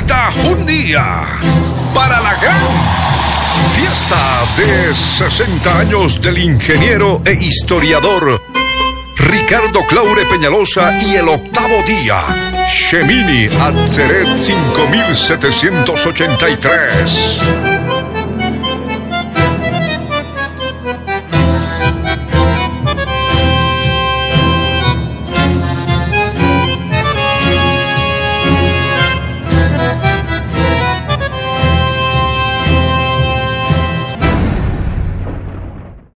falta un día para la gran fiesta de 60 años del ingeniero e historiador Ricardo Claure Peñalosa y el octavo día, Gemini Atzeret 5783.